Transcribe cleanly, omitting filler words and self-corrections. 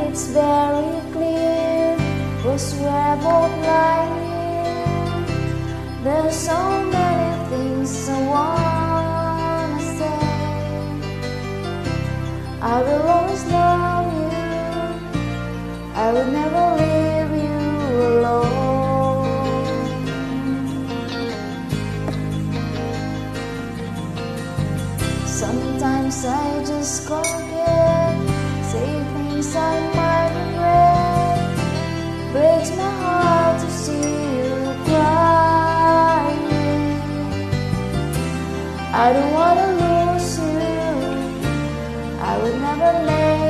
it's very clear, 'cause we're both lying. There's so many things I wanna say. I will always love you, I will never leave you alone. Sometimes I just forget, say things I might regret. Breaks my heart to see you crying. I don't wanna lose you, I would never let